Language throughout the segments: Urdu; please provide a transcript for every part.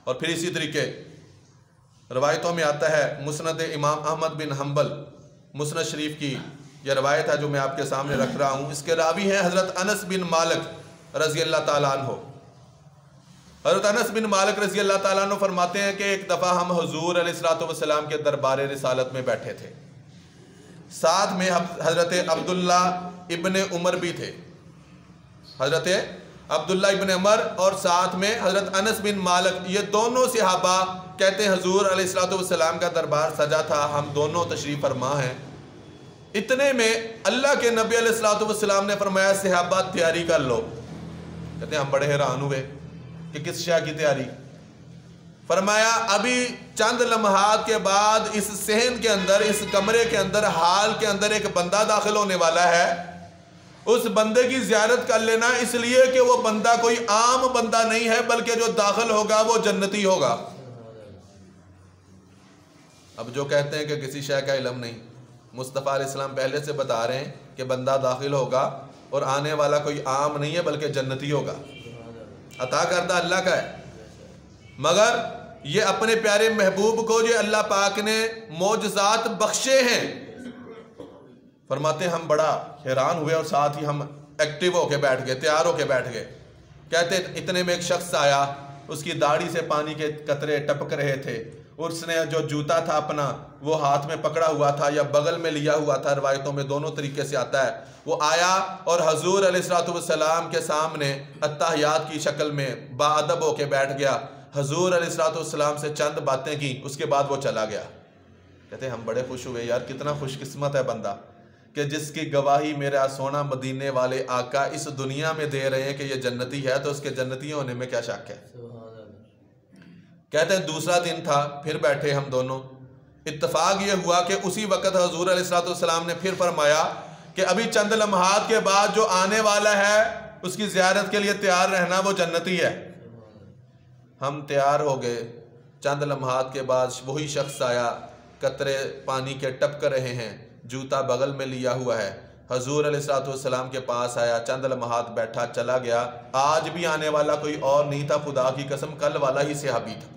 اور پھر اسی طریقے روایتوں میں آتا ہے، مسند امام احمد بن حنبل مسند شریف کی یہ روایت ہے جو میں آپ کے سامنے رکھ رہا ہوں، اس کے راوی ہیں حضرت انس بن مالک رضی اللہ تعالیٰ عنہ۔ حضرت انس بن مالک رضی اللہ تعالیٰ عنہ فرماتے ہیں کہ ایک دفعہ ہم حضور علیہ السلام کے دربار رسالت میں بیٹھے تھے، ساتھ میں حضرت عبداللہ ابن عمر بھی تھے، حضرت عبداللہ ابن عمر اور ساتھ میں حضرت انس بن مالک، یہ دونوں صحابہ کہتے ہیں حضور علیہ السلام کا دربار سجا تھا، ہم دونوں تشریف فرما ہیں۔ اتنے میں اللہ کے نبی علیہ السلام نے فرمایا صحابہ تیاری کر لو۔ کہتے ہیں ہم بڑے حیران ہوئے کہ کس شے کی تیاری؟ فرمایا ابھی چند لمحات کے بعد اس صحن کے اندر، اس کمرے کے اندر، حال کے اندر ایک بندہ داخل ہونے والا ہے، اس بندے کی زیارت کر لینا، اس لیے کہ وہ بندہ کوئی عام بندہ نہیں ہے بلکہ جو داخل ہوگا وہ جنتی ہوگا۔ اب جو کہتے ہیں کہ کسی شے کا علم نہیں، مصطفیٰ علیہ السلام پہلے سے بتا رہے ہیں کہ بندہ داخل ہوگا اور آنے والا کوئی عام نہیں ہے بلکہ جنتی ہوگا، عطا کردہ اللہ کا ہے۔ مگر یہ اپنے پیارے محبوب کو جو اللہ پاک نے معجزات بخشے ہیں، فرماتے ہیں ہم بڑا حیران ہوئے اور ساتھ ہی ہم ایکٹیو ہو کے بیٹھ گئے، تیار ہو کے بیٹھ گئے۔ کہتے اتنے میں ایک شخص آیا، اس کی داڑھی سے پانی کے قطرے ٹپک رہے تھے، اس نے جو جوتا تھا اپنا وہ ہاتھ میں پکڑا ہوا تھا یا بغل میں لیا ہوا تھا، روایتوں میں دونوں طریقے سے آتا ہے۔ وہ آیا اور حضور علیہ السلام کے سامنے اتحیات کی شکل میں باادب ہو کے بیٹھ گیا، حضور علیہ السلام سے چند باتیں کی، اس کے بعد وہ چلا گیا۔ کہتے ہیں ہم بڑے خوش ہوئے، یار کتنا خوش قسمت ہے بندہ کہ جس کی گواہی میرا سونا مدینے والے آقا اس دنیا میں دے رہے ہیں کہ یہ جنتی ہے، تو اس کے جنتی ہونے میں کیا شک ہے۔ کہتے ہیں دوسرا دن تھا، پھر بیٹھے ہم دونوں، اتفاق یہ ہوا کہ اسی وقت حضور علیہ السلام نے پھر فرمایا کہ ابھی چند لمحات کے بعد جو آنے والا ہے اس کی زیارت کے لیے تیار رہنا، وہ جنتی ہے۔ ہم تیار ہو گئے، چند لمحات کے بعد وہی شخص آیا، قطرے پانی کے ٹپک رہے ہیں، جوتا بغل میں لیا ہوا ہے، حضور علیہ السلام کے پاس آیا، چند لمحات بیٹھا، چلا گیا۔ آج بھی آنے والا کوئی اور نہیں تھا، خدا کی قسم کل والا ہی صحابی تھا۔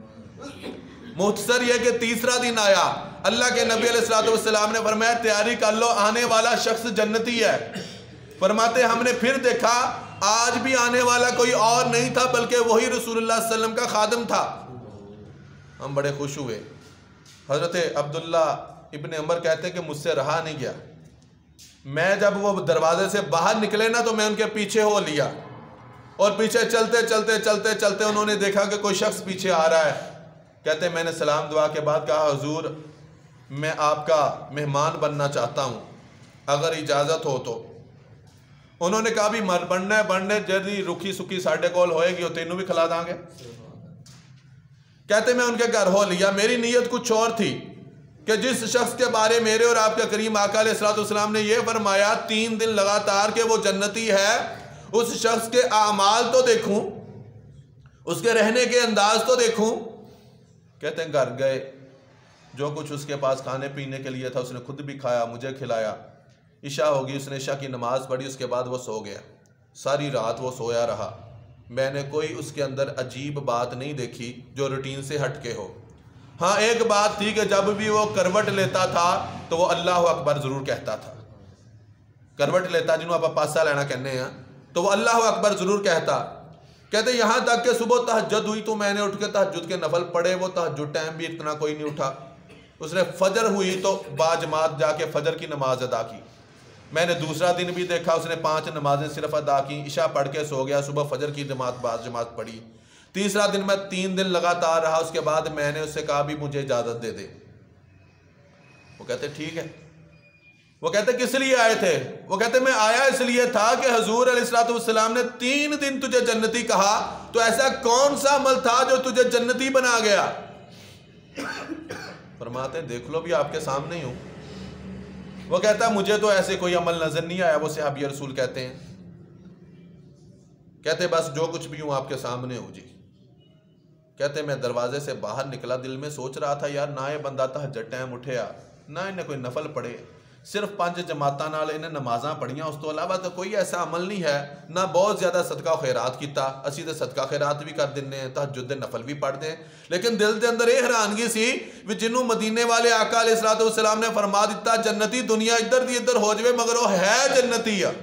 مختصر یہ کہ تیسرا دن آیا، اللہ کے نبی علیہ السلام نے فرمایا تیاری کر لو، آنے والا شخص جنتی ہے۔ فرماتے ہم نے پھر دیکھا آج بھی آنے والا کوئی اور نہیں تھا بلکہ وہی رسول اللہ صلی اللہ علیہ وسلم کا خادم تھا۔ ہم بڑے خوش ہوئے۔ حضرت عبداللہ ابن عمر کہتے ہیں کہ مجھ سے رہا نہیں گیا، میں جب وہ دروازے سے باہر نکلے نا تو میں ان کے پیچھے ہو لیا، اور پیچھے چلتے چلتے چلتے چلتے انہوں نے دیکھا کہ کوئی شخص پیچھے آ رہا ہے۔ کہتے ہیں میں نے سلام دعا کے بعد کہا حضور میں آپ کا مہمان بننا چاہتا ہوں، اگر اجازت ہو تو۔ انہوں نے کہا بھی مر بننا بننے جدی رکھی سکھی ساڈے کول ہوئے گی تینوں بھی کھلا داں گے۔ کہتے میں ان کے گھر ہو لیا، میری نیت کچھ اور تھی کہ جس شخص کے بارے میرے اور آپ کے کریم آقا علیہ السلام نے یہ فرمایا 3 دن لگاتار کہ وہ جنتی ہے، اس شخص کے اعمال تو دیکھوں، اس کے رہنے کے انداز تو دیکھوں۔ کہتے ہیں گھر گئے، جو کچھ اس کے پاس کھانے پینے کے لیے تھا اس نے خود بھی کھایا، مجھے کھلایا۔ عشاء ہوگی، اس نے عشاء کی نماز پڑھی، اس کے بعد وہ سو گیا، ساری رات وہ سویا رہا۔ میں نے کوئی اس کے اندر عجیب بات نہیں دیکھی جو روٹین سے ہٹ کے ہو۔ ہاں ایک بات تھی کہ جب بھی وہ کروٹ لیتا تھا تو وہ اللہ اکبر ضرور کہتا تھا، کروٹ لیتا جنہوں آپ پاسا لینا کہنے ہیں تو وہ اللہ اکبر ضرور کہتا۔ کہتے یہاں تک کہ صبح تہجد ہوئی تو میں نے اٹھ کے تہجد کے نفل پڑھے، وہ تہجد ٹائم بھی اتنا کوئی نہیں اٹھا۔ اس نے فجر ہوئی تو باجماعت جا کے فجر کی نماز ادا کی۔ میں نے دوسرا دن بھی دیکھا اس نے 5 نمازیں صرف ادا کی، عشاء پڑھ کے سو گیا، صبح فجر کی جماعت پڑھی۔ تیسرا دن میں 3 دن لگاتار رہا، اس کے بعد میں نے اس سے کہا بھی مجھے اجازت دے دے۔ وہ کہتے ٹھیک ہے۔ وہ کہتے کس لیے آئے تھے؟ وہ کہتے میں آیا اس لیے تھا کہ حضور علیہ السلام نے 3 دن تجھے جنتی کہا، تو ایسا کون سا عمل تھا جو تجھے جنتی بنا گیا؟ فرماتے دیکھ لو بھی آپ کے سامنے ہی ہوں۔ وہ کہتا مجھے تو ایسے کوئی عمل نظر نہیں آیا، وہ صحابی رسول کہتے ہیں۔ کہتے بس جو کچھ بھی ہوں آپ کے سامنے ہوں جی۔ کہتے میں دروازے سے باہر نکلا، دل میں سوچ رہا تھا یار نہ یہ بندہ تہجد ٹائم اٹھیا، نہ انہیں کوئی نفل پڑھے، صرف 5 جماعتاں نال انہیں نمازاں پڑھیاں، اس تو علاوہ تو کوئی ایسا عمل نہیں ہے، نہ بہت زیادہ صدقہ و خیرات کیتا، اسی تے صدقہ خیرات بھی کر دینے ہیں، تہجد نفل بھی پڑھ دیں، لیکن دل دے اندر یہ حیرانگی سی کہ جنوں مدینے والے آقا علیہ السلام نے فرما دیتا جنتی دنیا ادھر دی ادھر ہو جائے مگر وہ ہے جنتی ہے۔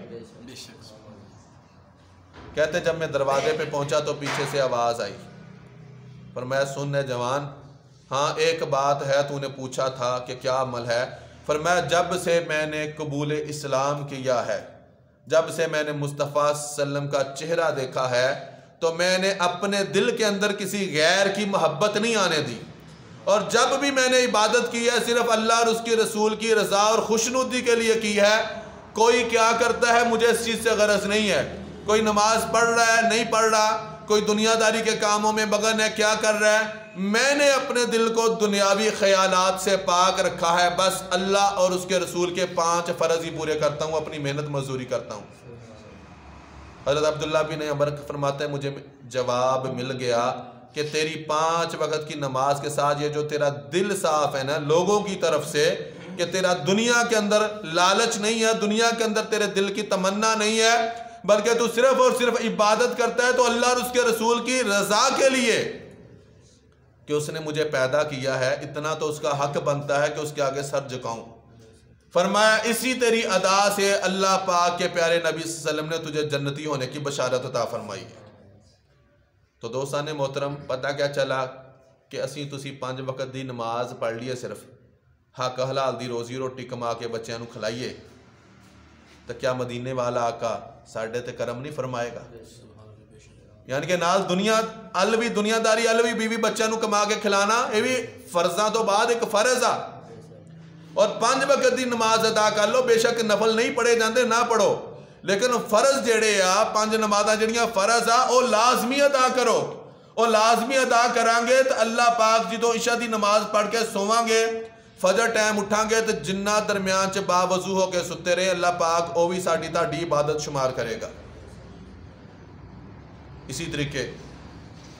کہتے جب میں دروازے پہ پہنچا تو پیچھے سے آواز آئی، فرمایا سن ہے جوان، ہاں ایک بات ہے تو نے پوچھا تھا کہ کیا عمل ہے؟ فرمایا جب سے میں نے قبول اسلام کیا ہے، جب سے میں نے مصطفیٰ صلی اللہ علیہ وسلم کا چہرہ دیکھا ہے تو میں نے اپنے دل کے اندر کسی غیر کی محبت نہیں آنے دی، اور جب بھی میں نے عبادت کی ہے صرف اللہ اور اس کی رسول کی رضا اور خوشنودی کے لیے کی ہے۔ کوئی کیا کرتا ہے مجھے اس چیز سے غرض نہیں ہے، کوئی نماز پڑھ رہا ہے نہیں پڑھ رہا، کوئی دنیا داری کے کاموں میں مگن ہے کیا کر رہا ہے، میں نے اپنے دل کو دنیاوی خیالات سے پاک رکھا ہے، بس اللہ اور اس کے رسول کے 5 فرض ہی پورے کرتا ہوں، اپنی محنت مزدوری کرتا ہوں۔ حضرت عبداللہ بن عمر فرماتے ہیں مجھے جواب مل گیا کہ تیری 5 وقت کی نماز کے ساتھ یہ جو تیرا دل صاف ہے نا لوگوں کی طرف سے، کہ تیرا دنیا کے اندر لالچ نہیں ہے، دنیا کے اندر تیرے دل کی تمنا نہیں ہے، بلکہ تو صرف اور صرف عبادت کرتا ہے تو اللہ اور اس کے رسول کی رضا کے لیے کہ اس نے مجھے پیدا کیا ہے، اتنا تو اس کا حق بنتا ہے کہ اس کے آگے سر جھکاؤں۔ فرمایا اسی تیری ادا سے اللہ پاک کے پیارے نبی صلی اللہ علیہ وسلم نے تجھے جنتی ہونے کی بشارت عطا فرمائی ہے۔ تو دوستان محترم پتہ کیا چلا کہ اسی تسی 5 وقت دی نماز پڑھ لیے، صرف حق حلال دی روزی روٹی کما کے بچیاں نو کھلائیے، تو کیا مدینے والا آقا ساڑھے تے کرم نہیں فرمائے گا؟ یعنی کہ نال دنیا الوی دنیا داری الوی بیوی بچیاں نو کما کے کھلانا یہ بھی فرضاں تو بعد ایک فرض آ، اور 5 وقت دی نماز ادا کر لو، بے شک نفل نہیں پڑھے جاندے نہ پڑھو، لیکن فرض جڑے آ 5 نمازاں جڑیاں فرض آ وہ لازمی ادا کرو، وہ لازمی ادا کران گے تو اللہ پاک جدو عشاء دی نماز پڑھ کے سوواں گے فجر ٹائم اٹھاں گے تو جنہ درمیان چ با وضو ہو کے ستے رہے اللہ پاک وہ بھی ساڈی تہاڈی عبادت شمار کرے گا۔ اسی طریقے